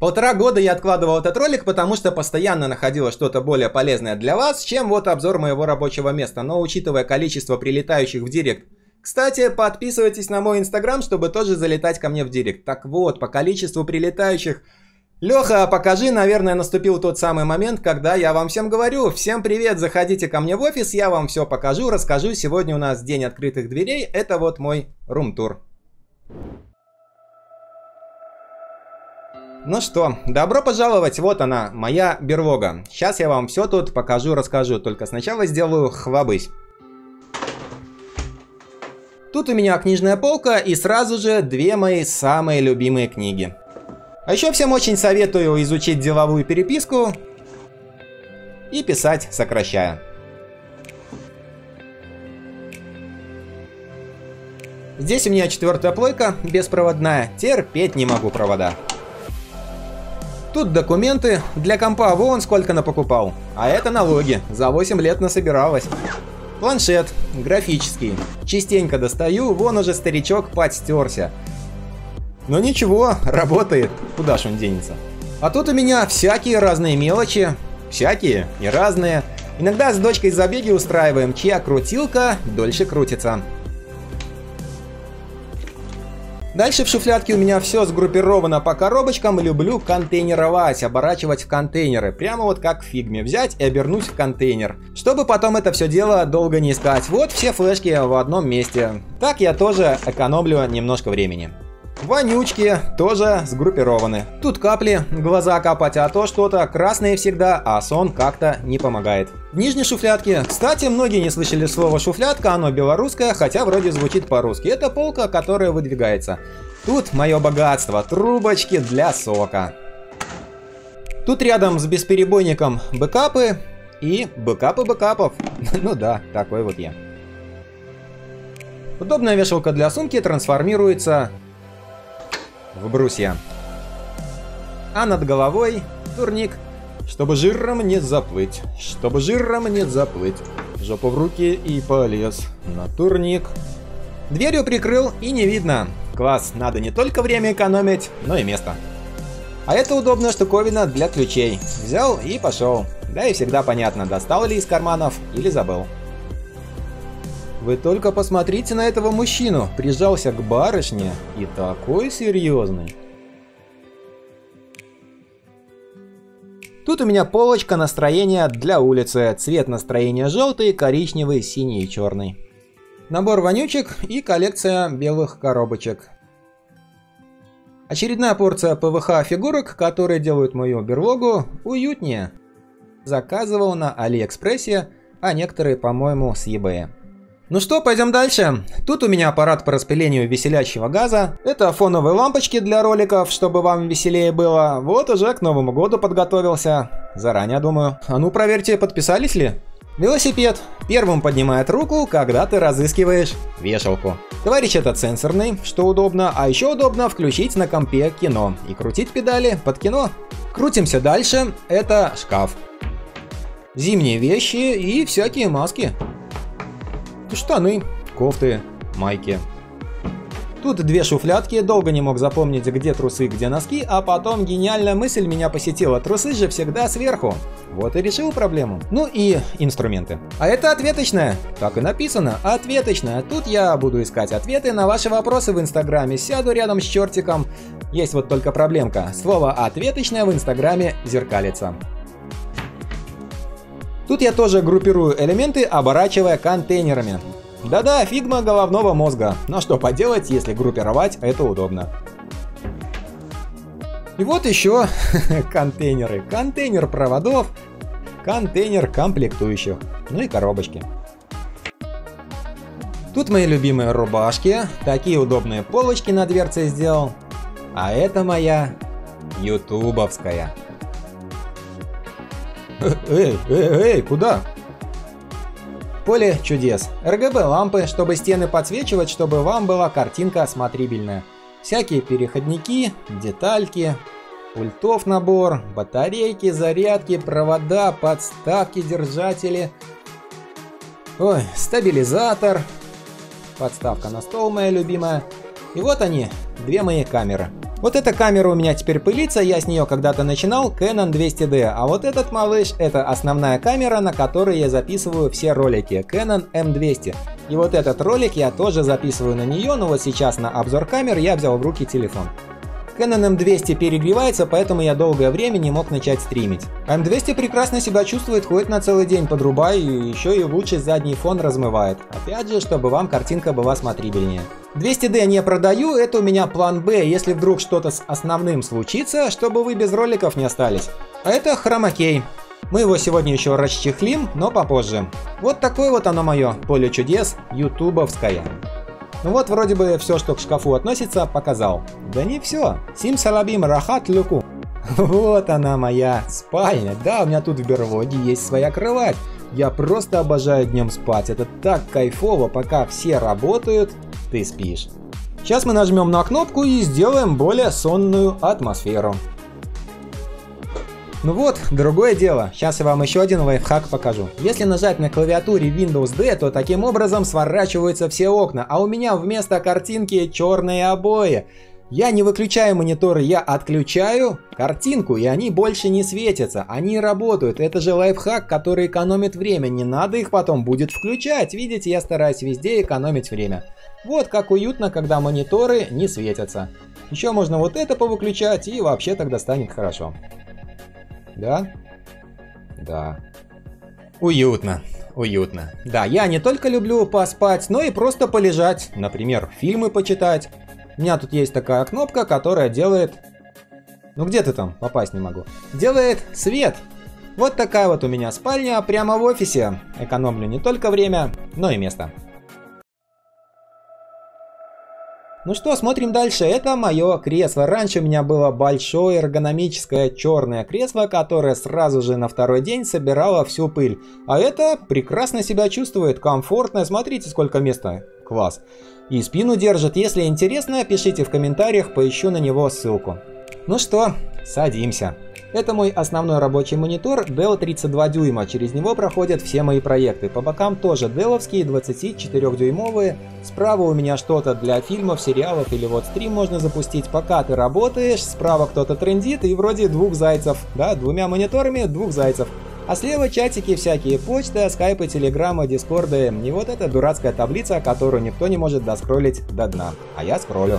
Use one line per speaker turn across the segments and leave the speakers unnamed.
1,5 года я откладывал этот ролик, потому что постоянно находила что-то более полезное для вас, чем вот обзор моего рабочего места. Но учитывая количество прилетающих в директ... Кстати, подписывайтесь на мой инстаграм, чтобы тоже залетать ко мне в директ. Так вот, по количеству прилетающих... Леха, покажи, наверное, наступил тот самый момент, когда я вам всем говорю: всем привет, заходите ко мне в офис, я вам все покажу, расскажу. Сегодня у нас день открытых дверей, это вот мой рум-тур. Ну что, добро пожаловать, вот она, моя берлога. Сейчас я вам все тут покажу, расскажу, только сначала сделаю хвабысь. Тут у меня книжная полка и сразу же две мои самые любимые книги. А еще всем очень советую изучить деловую переписку и писать сокращая. Здесь у меня 4-я плойка, беспроводная, терпеть не могу провода. Тут документы, для компа вон сколько напокупал, а это налоги, за 8 лет насобиралось. Планшет, графический, частенько достаю, вон уже старичок подстерся. Но ничего, работает, куда ж он денется. А тут у меня всякие разные мелочи, всякие и разные. Иногда с дочкой забеги устраиваем, чья крутилка дольше крутится. Дальше в шуфлядке у меня все сгруппировано по коробочкам. Люблю контейнеровать, оборачивать в контейнеры. Прямо вот как в фигме. Взять и обернуть в контейнер. Чтобы потом это все дело долго не искать. Вот все флешки в одном месте. Так я тоже экономлю немножко времени. Вонючки тоже сгруппированы. Тут капли, глаза капать, а то что-то красное всегда, а сон как-то не помогает. В нижней шуфлядке, кстати, многие не слышали слово шуфлядка, оно белорусское, хотя вроде звучит по-русски. Это полка, которая выдвигается. Тут мое богатство, трубочки для сока. Тут рядом с бесперебойником бэкапы и бэкапы бэкапов. Ну да, такой вот я. Удобная вешалка для сумки трансформируется в брусья. А над головой турник, чтобы жиром не заплыть, чтобы жиром не заплыть. Жопу в руки и полез на турник. Дверью прикрыл и не видно. Класс, надо не только время экономить, но и место. А это удобная штуковина для ключей. Взял и пошел. Да и всегда понятно, достал ли из карманов или забыл. Вы только посмотрите на этого мужчину, прижался к барышне и такой серьезный. Тут у меня полочка настроения для улицы, цвет настроения желтый, коричневый, синий и черный. Набор вонючек и коллекция белых коробочек. Очередная порция ПВХ фигурок, которые делают мою берлогу уютнее. Заказывал на Алиэкспрессе, а некоторые, по-моему, с eBay. Ну что, пойдем дальше. Тут у меня аппарат по распылению веселящего газа. Это фоновые лампочки для роликов, чтобы вам веселее было. Вот уже к Новому году подготовился. Заранее думаю. А ну проверьте, подписались ли? Велосипед. Первым поднимает руку, когда ты разыскиваешь вешалку. Товарищ этот сенсорный, что удобно. А еще удобно включить на компе кино и крутить педали под кино. Крутимся дальше. Это шкаф. Зимние вещи и всякие маски. Штаны, кофты, майки. Тут две шуфлядки, долго не мог запомнить, где трусы, где носки, а потом гениальная мысль меня посетила. Трусы же всегда сверху. Вот и решил проблему. Ну и инструменты. А это ответочная. Так и написано, ответочная. Тут я буду искать ответы на ваши вопросы в инстаграме. Сяду рядом с чертиком. Есть вот только проблемка. Слово ответочная в инстаграме зеркалится. Тут я тоже группирую элементы, оборачивая контейнерами. Да-да, фигма головного мозга. Но что поделать, если группировать это удобно. И вот еще контейнеры. Контейнер проводов, контейнер комплектующих. Ну и коробочки. Тут мои любимые рубашки. Такие удобные полочки на дверце сделал. А это моя ютубовская. Эй, куда? Поле чудес. RGB лампы, чтобы стены подсвечивать, чтобы вам была картинка смотрибельная. Всякие переходники, детальки, пультов набор, батарейки, зарядки, провода, подставки, держатели. Ой, стабилизатор. Подставка на стол моя любимая. И вот они, две мои камеры. Вот эта камера у меня теперь пылится, я с нее когда-то начинал, Canon 200D, а вот этот малыш — это основная камера, на которой я записываю все ролики, Canon M200. И вот этот ролик я тоже записываю на нее, но вот сейчас на обзор камер я взял в руки телефон. Canon M200 перегревается, поэтому я долгое время не мог начать стримить. M200 прекрасно себя чувствует, ходит на целый день под рубай, и еще и лучший задний фон размывает. Опять же, чтобы вам картинка была смотрибельнее. 200D не продаю, это у меня план Б, если вдруг что-то с основным случится, чтобы вы без роликов не остались. А это хромакей. Мы его сегодня еще расчехлим, но попозже. Вот такое вот оно мое поле чудес ютубовское. Ну вот вроде бы все, что к шкафу относится, показал. Да не все. Симсалабим рахат люку. Вот она моя спальня. Да, у меня тут в берлоге есть своя кровать. Я просто обожаю днем спать. Это так кайфово, пока все работают, ты спишь. Сейчас мы нажмем на кнопку и сделаем более сонную атмосферу. Ну вот, другое дело. Сейчас я вам еще один лайфхак покажу. Если нажать на клавиатуре Windows D, то таким образом сворачиваются все окна, а у меня вместо картинки черные обои. Я не выключаю мониторы, я отключаю картинку, и они больше не светятся. Они работают. Это же лайфхак, который экономит время. Не надо их потом будет включать. Видите, я стараюсь везде экономить время. Вот как уютно, когда мониторы не светятся. Еще можно вот это повыключать, и вообще тогда станет хорошо. Да? Да. Уютно. Уютно. Да, я не только люблю поспать, но и просто полежать. Например, фильмы почитать. У меня тут есть такая кнопка, которая делает... Ну где ты там? Попасть не могу. Делает свет. Вот такая вот у меня спальня прямо в офисе. Экономлю не только время, но и место. Ну что, смотрим дальше. Это мое кресло. Раньше у меня было большое эргономическое черное кресло, которое сразу же на второй день собирало всю пыль. А это прекрасно себя чувствует, комфортно. Смотрите, сколько места. Класс. И спину держит. Если интересно, пишите в комментариях, поищу на него ссылку. Ну что, садимся. Это мой основной рабочий монитор Dell 32 дюйма, через него проходят все мои проекты. По бокам тоже деловские 24-дюймовые. Справа у меня что-то для фильмов, сериалов или вот стрим можно запустить. Пока ты работаешь, справа кто-то трендит и вроде двух зайцев. Да, двумя мониторами двух зайцев. А слева чатики всякие, почта, скайпы, телеграммы, дискорды. И вот эта дурацкая таблица, которую никто не может доскроллить до дна. А я скроллю.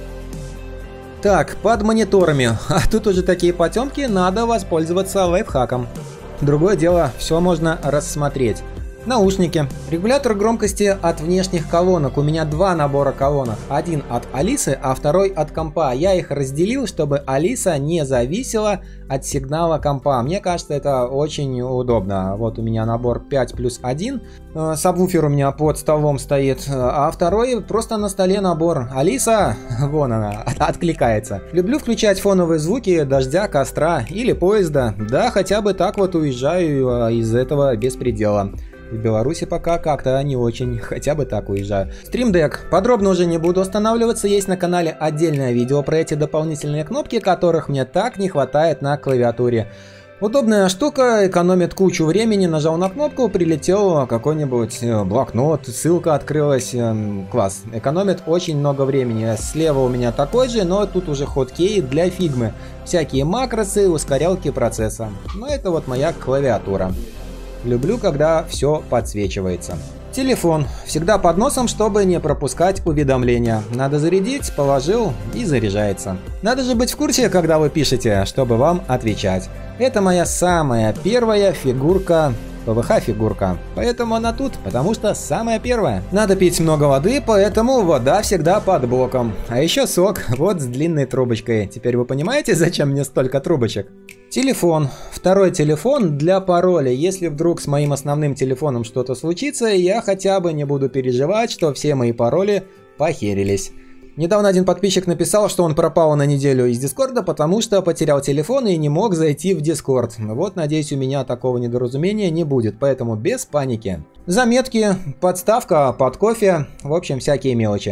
Так, под мониторами, а тут уже такие потемки, надо воспользоваться лайфхаком. Другое дело, все можно рассмотреть. Наушники. Регулятор громкости от внешних колонок. У меня два набора колонок. Один от Алисы, а второй от компа. Я их разделил, чтобы Алиса не зависела от сигнала компа. Мне кажется, это очень удобно. Вот у меня набор 5+1. Сабвуфер у меня под столом стоит. А второй просто на столе набор. Алиса, вон она, откликается. Люблю включать фоновые звуки дождя, костра или поезда. Да, хотя бы так вот уезжаю из этого беспредела. В Беларуси пока как-то не очень, хотя бы так уезжаю. Stream Deck. Подробно уже не буду останавливаться, есть на канале отдельное видео про эти дополнительные кнопки, которых мне так не хватает на клавиатуре. Удобная штука, экономит кучу времени, нажал на кнопку, прилетел какой-нибудь блокнот, ссылка открылась, класс. Экономит очень много времени. Слева у меня такой же, но тут уже хоткей для фигмы. Всякие макросы, ускорялки процесса. Но это вот моя клавиатура. Люблю, когда все подсвечивается. Телефон. Всегда под носом, чтобы не пропускать уведомления. Надо зарядить, положил и заряжается. Надо же быть в курсе, когда вы пишете, чтобы вам отвечать. Это моя самая первая фигурка, ПВХ-фигурка. Поэтому она тут, потому что самая первая. Надо пить много воды, поэтому вода всегда под боком. А еще сок, вот с длинной трубочкой. Теперь вы понимаете, зачем мне столько трубочек? Телефон. Второй телефон для пароля. Если вдруг с моим основным телефоном что-то случится, я хотя бы не буду переживать, что все мои пароли похерились. Недавно один подписчик написал, что он пропал на неделю из Дискорда, потому что потерял телефон и не мог зайти в Дискорд. Вот, надеюсь, у меня такого недоразумения не будет, поэтому без паники. Заметки, подставка под кофе, в общем, всякие мелочи.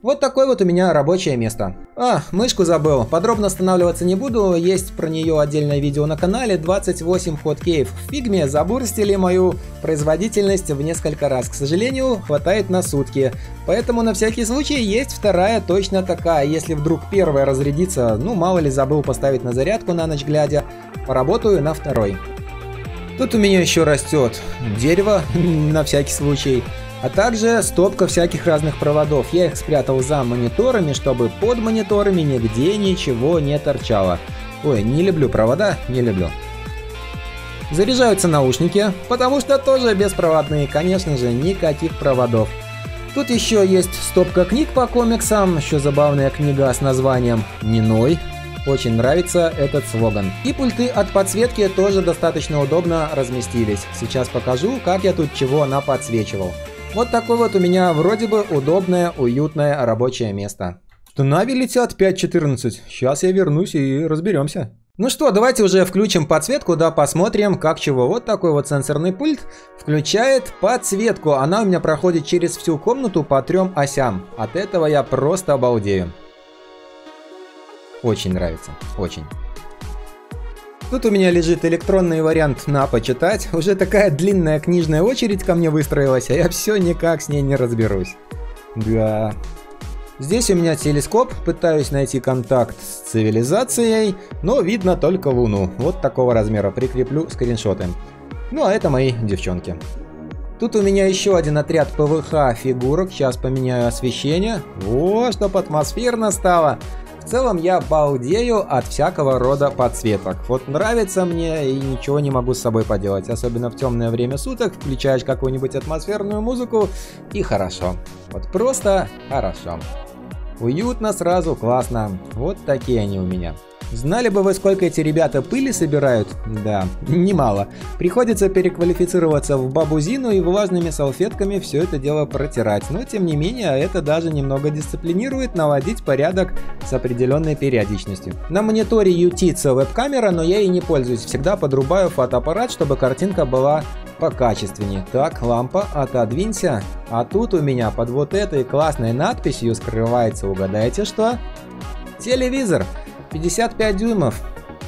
Вот такое вот у меня рабочее место. Мышку забыл. Подробно останавливаться не буду. Есть про нее отдельное видео на канале. 28 хоткеев в фигме забурстили мою производительность в несколько раз. К сожалению, хватает на сутки. Поэтому на всякий случай есть вторая точно такая. Если вдруг первая разрядится, ну мало ли забыл поставить на зарядку на ночь глядя, поработаю на второй. Тут у меня еще растет дерево на всякий случай. А также стопка всяких разных проводов. Я их спрятал за мониторами, чтобы под мониторами нигде ничего не торчало. Ой, не люблю провода, не люблю. Заряжаются наушники, потому что тоже беспроводные, конечно же, никаких проводов. Тут еще есть стопка книг по комиксам, еще забавная книга с названием «Ниной». Очень нравится этот слоган. И пульты от подсветки тоже достаточно удобно разместились. Сейчас покажу, как я тут чего наподсвечивал. Вот такое вот у меня вроде бы удобное, уютное рабочее место. Что Нави летят 5.14. Сейчас я вернусь и разберемся. Ну что, давайте уже включим подсветку, да, посмотрим как чего. Вот такой вот сенсорный пульт включает подсветку. Она у меня проходит через всю комнату по 3 осям. От этого я просто обалдею. Очень нравится, очень. Тут у меня лежит электронный вариант на почитать. Уже такая длинная книжная очередь ко мне выстроилась, а я все никак с ней не разберусь. Да. Здесь у меня телескоп, пытаюсь найти контакт с цивилизацией, но видно только Луну. Вот такого размера, прикреплю скриншоты. Ну а это мои девчонки. Тут у меня еще один отряд ПВХ фигурок, сейчас поменяю освещение. О, чтоб атмосферно стало. В целом я балдею от всякого рода подсветок. Вот нравится мне и ничего не могу с собой поделать. Особенно в темное время суток включаешь какую-нибудь атмосферную музыку и хорошо. Вот просто хорошо. Уютно сразу, классно. Вот такие они у меня. Знали бы вы, сколько эти ребята пыли собирают? Да, немало. Приходится переквалифицироваться в бабу Зину и влажными салфетками все это дело протирать. Но тем не менее, это даже немного дисциплинирует наводить порядок с определенной периодичностью. На мониторе ютится веб-камера, но я ей не пользуюсь. Всегда подрубаю фотоаппарат, чтобы картинка была покачественнее. Так, лампа, отодвинься. А тут у меня под вот этой классной надписью скрывается, угадайте что? Телевизор. 55 дюймов.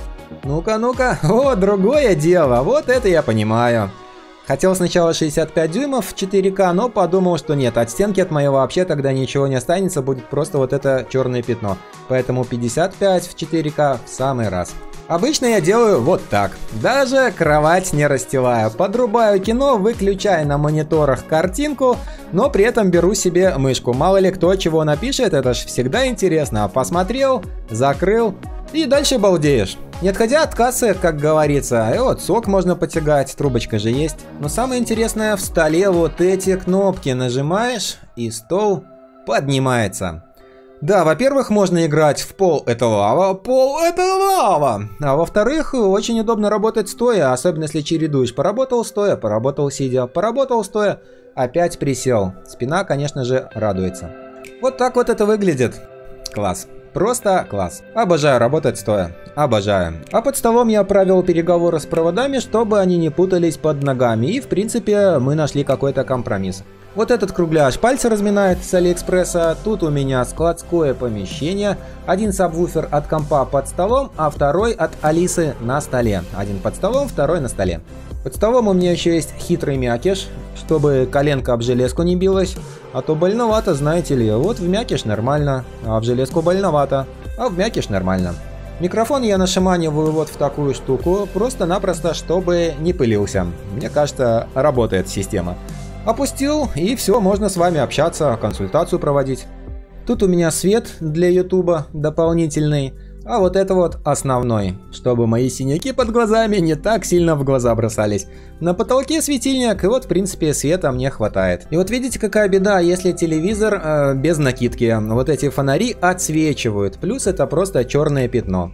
Ну-ка, ну-ка. О, другое дело. Вот это я понимаю. Хотел сначала 65 дюймов в 4К, но подумал, что нет, от стенки от моего вообще тогда ничего не останется, будет просто вот это черное пятно. Поэтому 55 в 4К в самый раз. Обычно я делаю вот так. Даже кровать не расстилаю. Подрубаю кино, выключаю на мониторах картинку, но при этом беру себе мышку. Мало ли кто чего напишет, это ж всегда интересно. Посмотрел, закрыл и дальше балдеешь. Не отходя от кассы, как говорится, и вот сок можно потягать, трубочка же есть. Но самое интересное, в столе вот эти кнопки нажимаешь и стол поднимается. Да, во-первых, можно играть в пол это лава, пол это лава. А во-вторых, очень удобно работать стоя, особенно если чередуешь. Поработал стоя, поработал сидя, поработал стоя, опять присел. Спина, конечно же, радуется. Вот так вот это выглядит. Класс. Просто класс. Обожаю работать стоя. Обожаю. А под столом я провел переговоры с проводами, чтобы они не путались под ногами. И, в принципе, мы нашли какой-то компромисс. Вот этот кругляш пальцы разминает с Алиэкспресса. Тут у меня складское помещение. Один сабвуфер от компа под столом, а второй от Алисы на столе. Один под столом, второй на столе. Под столом у меня еще есть хитрый мякиш, чтобы коленка об железку не билась. А то больновато, знаете ли. Вот в мякиш нормально, а в железку больновато. А в мякиш нормально. Микрофон я нашаманиваю вот в такую штуку, просто-напросто, чтобы не пылился. Мне кажется, работает система. Опустил, и все, можно с вами общаться, консультацию проводить. Тут у меня свет для ютуба дополнительный, а вот это вот основной, чтобы мои синяки под глазами не так сильно в глаза бросались. На потолке светильник, и вот в принципе света мне хватает. И вот видите, какая беда, если телевизор без накидки. Вот эти фонари отсвечивают, плюс это просто черное пятно.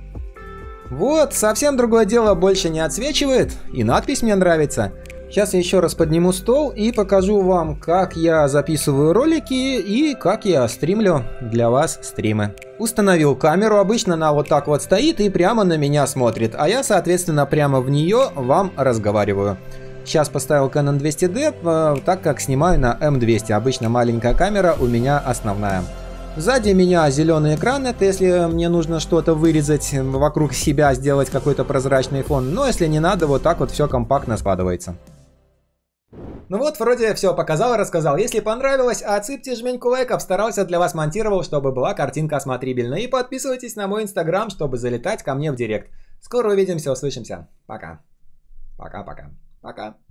Вот, совсем другое дело, больше не отсвечивает, и надпись мне нравится. Сейчас я еще раз подниму стол и покажу вам, как я записываю ролики и как я стримлю для вас стримы. Установил камеру, обычно она вот так вот стоит и прямо на меня смотрит, а я, соответственно, прямо в нее вам разговариваю. Сейчас поставил Canon 200D, так как снимаю на M200, обычно маленькая камера у меня основная. Сзади меня зеленый экран, это если мне нужно что-то вырезать вокруг себя, сделать какой-то прозрачный фон. Но если не надо, вот так вот все компактно складывается. Ну вот, вроде все показал и рассказал. Если понравилось, отсыпьте жменьку лайков, старался для вас монтировал, чтобы была картинка смотрибельная. И подписывайтесь на мой инстаграм, чтобы залетать ко мне в директ. Скоро увидимся, услышимся. Пока. Пока-пока. Пока.